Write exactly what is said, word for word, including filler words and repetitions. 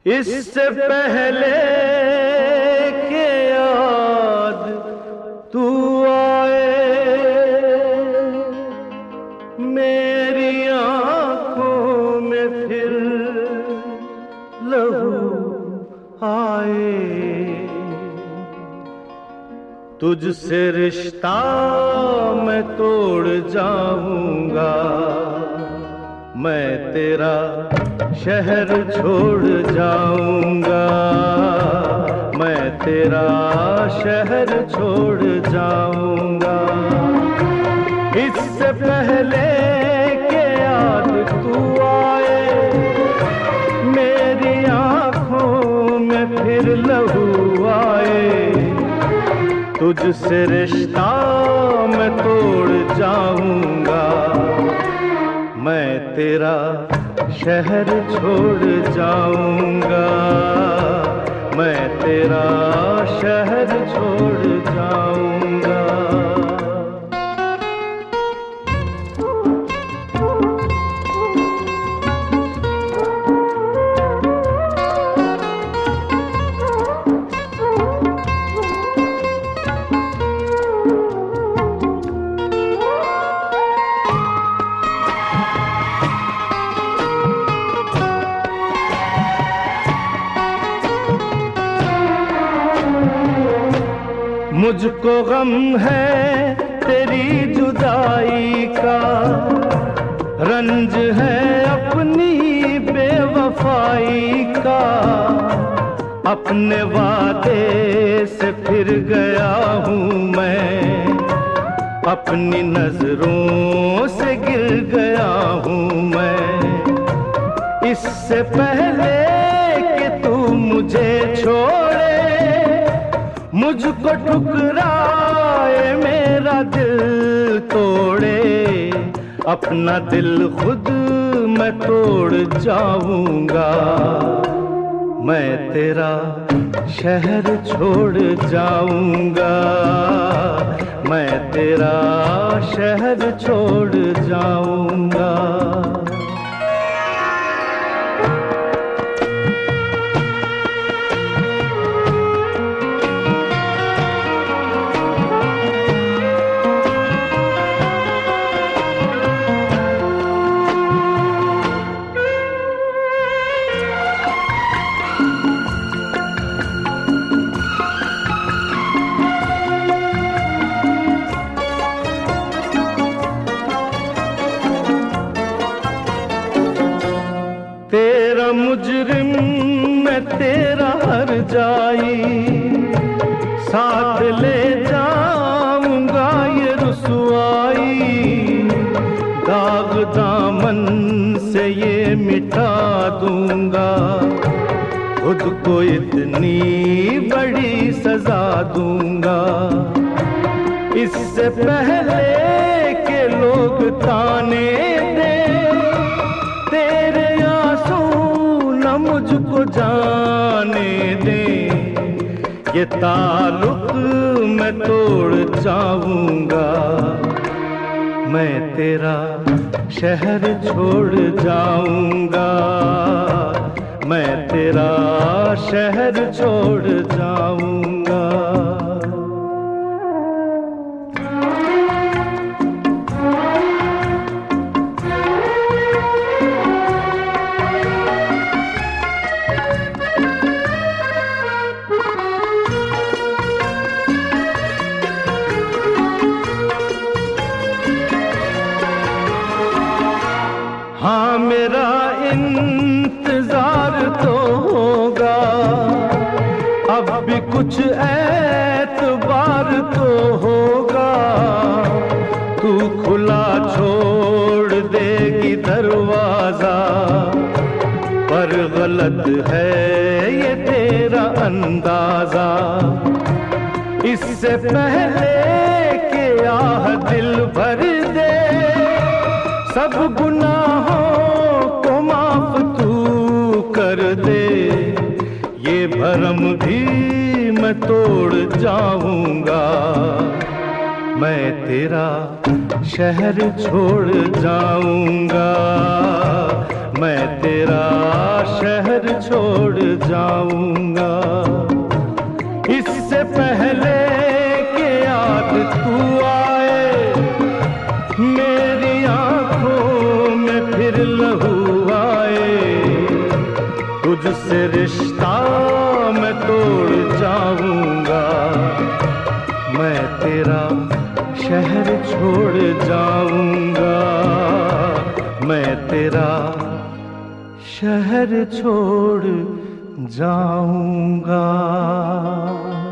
इससे पहले के याद तू आए, मेरी आंखों में फिर लहू आए। तुझसे रिश्ता मैं तोड़ जाऊंगा, मैं तेरा शहर छोड़ जाऊंगा, मैं तेरा शहर छोड़ जाऊंगा। इससे पहले के याद तू आए, मेरी आंखों में फिर लहू आए। तुझसे रिश्ता मैं तोड़ जाऊंगा, मैं तेरा शहर छोड़ जाऊंगा, मैं तेरा शहर छोड़ जाऊंगा। मुझको गम है तेरी जुदाई का, रंज है अपनी बेवफाई का। अपने वादे से फिर गया हूँ मैं, अपनी नजरों से गिर गया हूँ मैं। इससे पहले कि तू मुझे छोड़े, मुझको ठुकराए, मेरा दिल तोड़े, अपना दिल खुद मैं तोड़ जाऊंगा। मैं तेरा शहर छोड़ जाऊंगा, मैं तेरा शहर छोड़ जाऊंगा। तेरा मुजरिम मैं तेरा हर जाई, साथ ले जाऊंगा ये रुसवाई। दाग दामन से ये मिटा दूंगा, खुद को इतनी बड़ी सजा दूंगा। इससे पहले के लोग ताने दे, तेरे मुझको जाने दे, ये ताल्लुक मैं तोड़ जाऊंगा। मैं तेरा शहर छोड़ जाऊंगा, मैं तेरा शहर छोड़ जाऊंगा। हाँ मेरा इंतजार तो होगा, अब भी कुछ एतबार तो होगा। तू खुला छोड़ देगी दरवाजा, पर गलत है ये तेरा अंदाजा। इससे पहले कि आह दिल भर दे, सब गुनाहों को माफ तू कर दे। ये भरम भी मैं तोड़ जाऊंगा, मैं तेरा शहर छोड़ जाऊंगा, मैं तेरा शहर छोड़ जाऊंगा। इससे पहले कि याद तू आए, मेरी आंखों में फिर लहू आए, तुझसे रिश्ता मैं तोड़ जाऊंगा। मैं तेरा शहर छोड़ जाऊंगा, मैं तेरा शहर छोड़ जाऊंगा।